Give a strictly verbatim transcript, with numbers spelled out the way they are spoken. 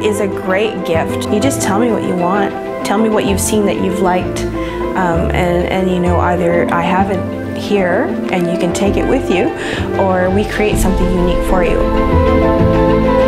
is a great gift. You just tell me what you want. Tell me what you've seen that you've liked. Um, and, and you know, either I have it here and you can take it with you, or we create something unique for you.